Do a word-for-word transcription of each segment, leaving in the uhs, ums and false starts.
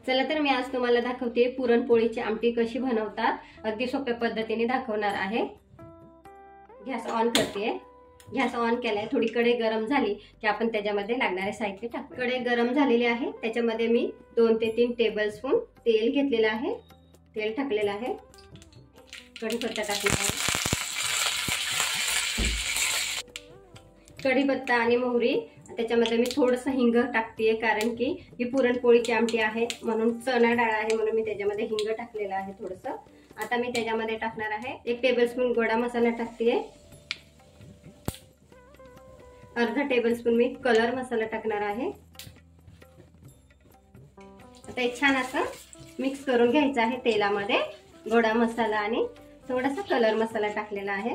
चला तर मी आज तुम्हाला दाखवते पुरणपोळीची आमटी कशी बनवतात. अगदी सोप्या पद्धतीने दाखवणार आहे. गॅस ऑन करते. गॅस ऑन केलाय. थोडी कढई गरम झाली की आपण त्याच्यामध्ये लागणारे साहित्य टाकू. कढई गरम झालेली आहे. त्याच्यामध्ये मी दोन ते तीन टेबलस्पून तेल घेतलेलं आहे. तेल टाकलेलं आहे. कढीपत्ता टाकलेला आहे. कढीपत्ता आणि मोहरी, त्याच्यामध्ये मी थोडंसं हिंग टाकतेय कारण की ही पुरणपोळीची आमटी आहे म्हणून चणा डाळ आहे म्हणून मी त्याच्यामध्ये हिंग टाकलेलं आहे थोडंसं. आता मी त्याच्यामध्ये टाकणार आहे एक टेबलस्पून गोडा मसाला टाकतेय. अर्धा टेबलस्पून मी कलर मसाला टाकणार आहे. आता हे छान असं मिक्स करून घ्यायचं आहे तेलामध्ये. गोडा मसाला आणि थोडासा कलर मसाला टाकलेला आहे.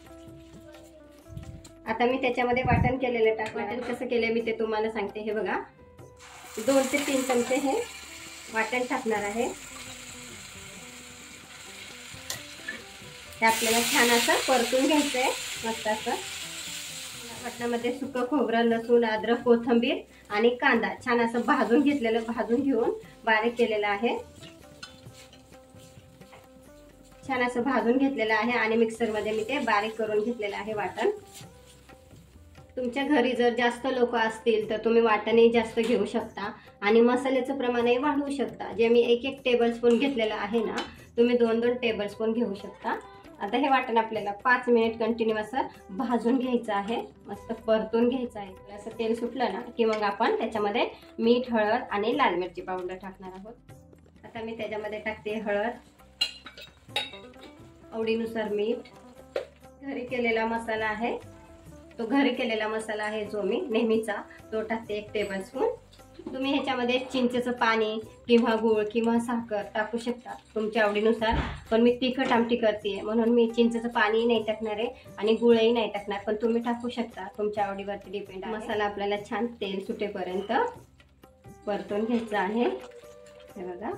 आता मी त्याच्यामध्ये वाटण केलेलं टाक. वाटण कसं केलं मी ते तुम्हाला सांगते. हे बघा, दोन ते तीन चमचे हे वाटण टाकणार आहे. ते आपल्याला छान असं परतून घ्यायचं आहे मस्त असं. वाटणामध्ये सुकं खोबरं, लसूण, अद्रक, कोथिंबीर आणि कांदा छान असं भाजून घेतलेलं, भाजून घेऊन बारीक केलेलं आहे. छान असं भाजून घेतलेलं आहे आणि मिक्सरमध्ये मी ते बारीक करून घेतलेलं आहे वाटण. तुमच्या घरी जर जास्त लोक असतील तर तुम्ही वाटणही जास्त घेऊ शकता आणि मसाल्याचं प्रमाणही वाढवू शकता. जे मी एक एक टेबलस्पून घेतलेलं आहे ना, तुम्ही दोन दोन टेबलस्पून घेऊ शकता. आता हे वाटण आपल्याला पाच मिनिट कंटिन्यू असं भाजून घ्यायचं आहे, मस्त परतून घ्यायचं आहे. असं तेल सुटलं ना की मग आपण त्याच्यामध्ये मीठ, हळद आणि लाल मिरची पावडर टाकणार आहोत. आता मी त्याच्यामध्ये टाकते हळद, आवडीनुसार मीठ. घरी केलेला मसाला आहे तो घरी केलेला मसाला आहे जो मी नेहमीचा तो टाकते एक टेबलस्पून. तुम्ही ह्याच्यामध्ये चिंचेचं पाणी किंवा गूळ किंवा साखर टाकू शकता तुमच्या आवडीनुसार. पण मी तिखट आमटी करते म्हणून मी चिंचेचं पाणी नाही टाकणार आहे आणि गूळही नाही टाकणार, पण तुम्ही टाकू शकता, तुमच्या आवडीवरती डिपेंड आहे. मसाला आपल्याला छान तेल सुटेपर्यंत परतून घ्यायचा आहे. हे बघा,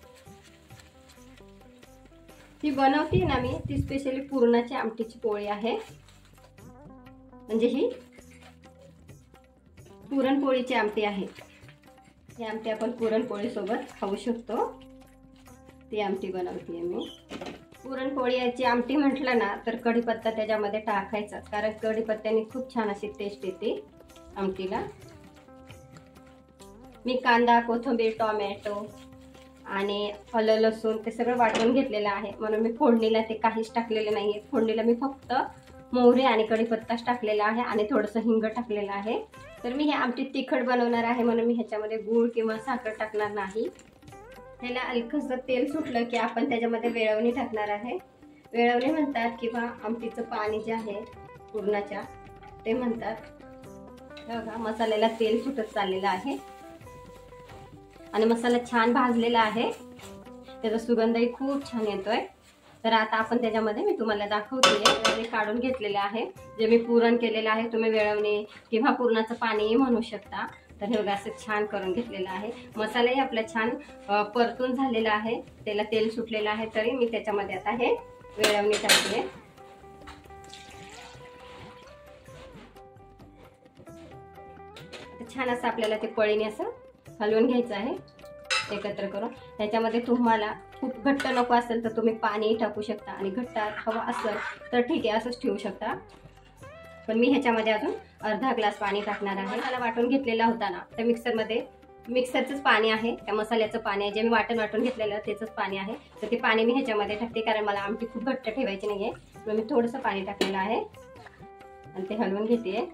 ती बनवते ना मी, ती स्पेशली पुरणाची आमटीची पोळी आहे. म्हणजे ही पुरणपोळीची आमटी आहे. ही आमटी आपण पुरणपोळी सोबत खाऊ शकतो. ती आमटी बनवते मी. पुरणपोळीची आमटी म्हटलं ना तर कढीपत्ता त्याच्यामध्ये टाकायचा, कारण कढीपत्त्याने खूप छान अशी टेस्ट येते आमटीला. मी कांदा, कोथिंबीर, टोमॅटो आणि आलं, लसूण ते सगळं वाटून घेतलेलं आहे म्हणून मी फोडणीला ते काहीच टाकलेलं नाहीये. फोडणीला मी फक्त मोहरी आणि कढीपत्ताच टाकलेला आहे आणि थोडंसं हिंग टाकलेलं आहे. तर मी हे आमटी तिखट बनवणार आहे म्हणून मी ह्याच्यामध्ये गूळ किंवा साखर टाकणार नाही. ह्याला हलकसं तेल सुटलं की आपण त्याच्यामध्ये वेळवणी टाकणार आहे. वेळवणी म्हणतात किंवा आमटीचं पाणी जे आहे पुरणाच्या ते म्हणतात. बघा, मसाल्याला तेल सुटत चाललेलं आहे आणि मसाला छान भाजलेला आहे. त्याचा सुगंधही खूप छान येतोय. तर आता आपण त्याच्यामध्ये मी तुम्हाला दाखवते काढून घेतलेले आहे जे मी पुरण केलेलं आहे. तुम्ही वेळवणी किंवा पुरणाचं पाणीही म्हणू शकता. तर हे बघा, असं छान करून घेतलेलं आहे. मसालाही आपला छान परतून झालेला आहे, त्याला तेल सुटलेलं आहे. तरी मी त्याच्यामध्ये आता हे वेळवणी टाकते. छान असं आपल्याला ते पळीने असं हलवून घ्यायचं आहे एकत्र करून. त्याच्यामध्ये तुम्हाला खूप घट्ट नको असेल तर तुम्ही पाणी टाकू शकता आणि घट्ट हवा असेल तर ठीक आहे असंच ठेवू शकता. पण मी ह्याच्यामध्ये अजून अर्धा ग्लास पाणी टाकणार आहे. मसाला वाटून घेतलेला होता ना, तर मिक्सरमध्ये मिक्सरचंच पाणी आहे, त्या मसाल्याचं पाणी आहे जे मी वाटण वाटून घेतलेलं त्याचंच पाणी आहे. तर ते पाणी मी ह्याच्यामध्ये टाकते कारण मला आमटी खूप घट्ट ठेवायची नाही आहे म्हणून मी थोडंसं पाणी टाकलेलं आहे आणि ते हलवून घेते.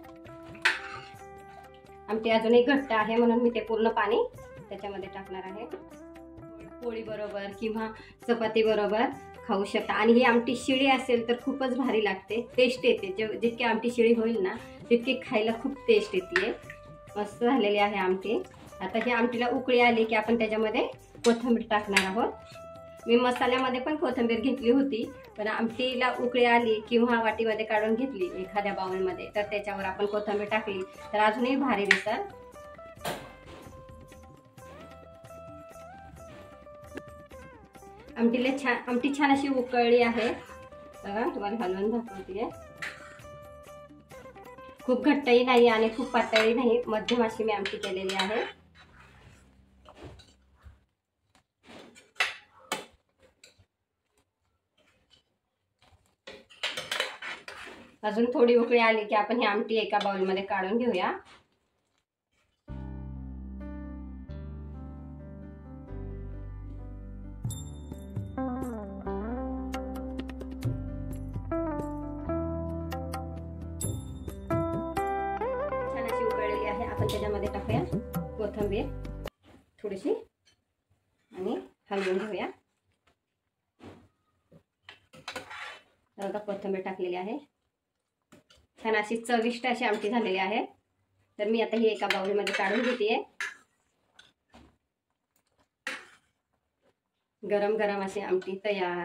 आमटी अजूनही घट्ट आहे म्हणून मी ते पूर्ण पाणी त्याच्यामध्ये टाकणार आहे. पोळी बरोबर किंवा चपाती बरोबर खाऊ शकता. आणि ही आमटी शिळी असेल तर खूपच भारी लागते, टेस्ट येते. जितकी आमटी शिळी होईल ना तितकी खायला खूप टेस्ट येते. मस्त झालेली आहे आमटी. आता ही आमटीला उकळी आली की आपण त्याच्यामध्ये कोथिंबीर टाकणार आहोत. मी मसाल्यामध्ये पण कोथिंबीर घेतली होती, पण आमटीला उकळी आली किंवा वाटीमध्ये काढून घेतली एखाद्या बाउलमध्ये तर त्याच्यावर आपण कोथिंबीर टाकली तर अजूनही भारी दिसेल. आमटीला छान आमटी छान अशी उकळली आहे. बघा, तुम्हाला हलवून दाखवते. खूप घट्टही नाही आणि खूप पातळही नाही, मध्यम अशी मी आमटी केलेली आहे. अजून थोडी उकळी आली की आपण ही आमटी एका बाउलमध्ये काढून घेऊया. छान अशी उकळलेली आहे. आपण त्याच्यामध्ये टाकूया कोथिंबीर थोडीशी आणि हलवून घेऊया. बघा कोथिंबीर टाकलेली आहे. छान अशी चविष्ट अशी आमटी झालेली आहे. तर मी आता ही एका बाउलमध्ये काढून घेते. गरम गरम अशी आमटी तयार.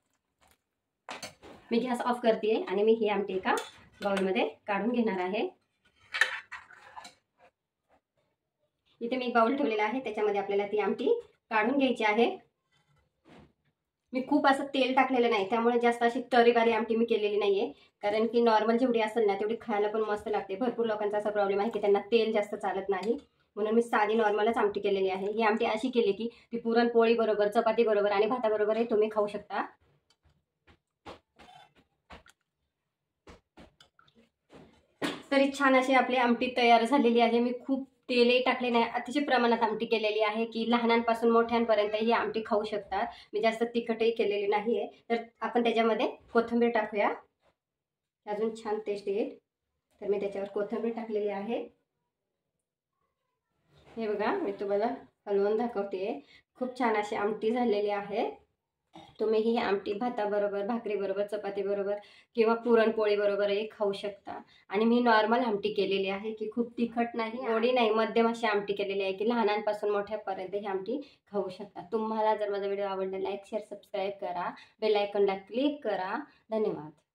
मी गॅस ऑफ करते आणि मी ही आमटी एका बाउलमध्ये काढून घेणार आहे. इथे मी एक बाउल ठेवलेला आहे, त्याच्यामध्ये आपल्याला ती आमटी काढून घ्यायची आहे. मी खूप असं तेल टाकलेलं नाही, त्यामुळे जास्त अशी तरीवाली आमटी मी केलेली नाहीये. कारण की नॉर्मल जेवढी असेल ना तेवढी खायला पण मस्त लागते. भरपूर लोकांचा असा प्रॉब्लेम आहे की त्यांना तेल जास्त चालत नाही, म्हणून मी साधी नॉर्मलच आमटी केलेली आहे. ही आमटी अशी केली की ती पुरणपोळी बरोबर, चपाती बरोबर आणि भाताबरोबरही तुम्ही खाऊ शकता. तरी छान अशी आपली आमटी तयार झालेली आहे. मी खूप तेलही टाकले नाही, अतिशय प्रमाणात आमटी केलेली आहे की लहानांपासून मोठ्यांपर्यंत ही आमटी खाऊ शकतात. मी जास्त तिखटही केलेली नाही आहे. तर आपण त्याच्यामध्ये कोथिंबीर टाकूया, अजून छान टेस्ट येईल. तर मी त्याच्यावर कोथिंबीर टाकलेली आहे. हे बघा, मी तुम्हाला हलवून दाखवते. खूप छान अशी आमटी झालेली आहे. तुम्ही ही आमटी भाताबरोबर, भाकरीबरोबर, चपातीबरोबर किंवा पुरणपोळी बरोबरही खाऊ शकता. आणि मी नॉर्मल आमटी केलेली आहे की खूप तिखट नाही, गोडी नाही, मध्यम अशी आमटी केलेली आहे की लहानांपासून मोठ्यापर्यंत ही आमटी खाऊ शकता. तुम्हाला जर माझा व्हिडिओ आवडला, लाईक शेअर सबस्क्राईब करा, बेल आयकॉनला क्लिक करा. धन्यवाद.